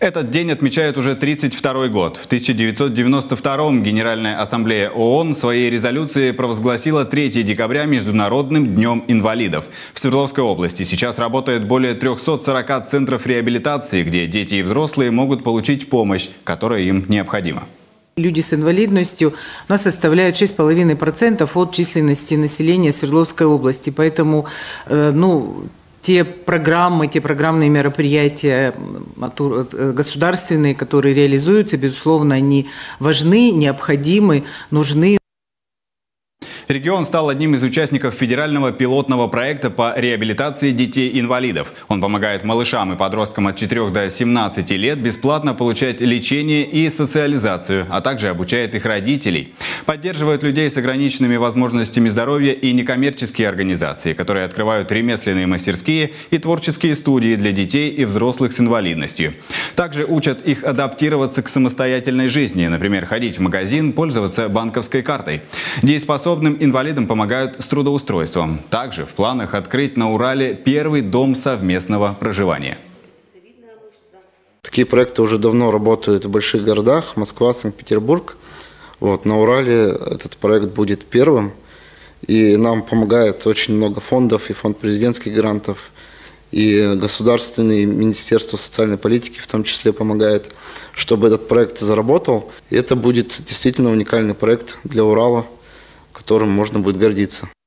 Этот день отмечает уже 32-й год. В 1992-м Генеральная ассамблея ООН в своей резолюции провозгласила 3 декабря Международным днем инвалидов. В Свердловской области сейчас работает более 340 центров реабилитации, где дети и взрослые могут получить помощь, которая им необходима. Люди с инвалидностью у нас составляют 6,5% от численности населения Свердловской области. Поэтому, те программные мероприятия государственные, которые реализуются, безусловно, они важны, необходимы, нужны. Регион стал одним из участников федерального пилотного проекта по реабилитации детей-инвалидов. Он помогает малышам и подросткам от 4 до 17 лет бесплатно получать лечение и социализацию, а также обучает их родителей. Поддерживает людей с ограниченными возможностями здоровья и некоммерческие организации, которые открывают ремесленные мастерские и творческие студии для детей и взрослых с инвалидностью. Также учат их адаптироваться к самостоятельной жизни, например, ходить в магазин, пользоваться банковской картой. Дееспособным инвалидам помогают с трудоустройством. Также в планах открыть на Урале первый дом совместного проживания. Такие проекты уже давно работают в больших городах: Москва, Санкт-Петербург. На Урале этот проект будет первым. И нам помогает очень много фондов, и фонд президентских грантов, и государственное Министерство социальной политики в том числе помогает, чтобы этот проект заработал. И это будет действительно уникальный проект для Урала, которым можно будет гордиться.